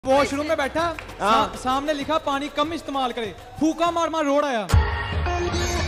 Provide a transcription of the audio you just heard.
Washroom में बैठा सामने लिखा पानी कम इस्तेमाल करे, फूका मार मार रोड आया।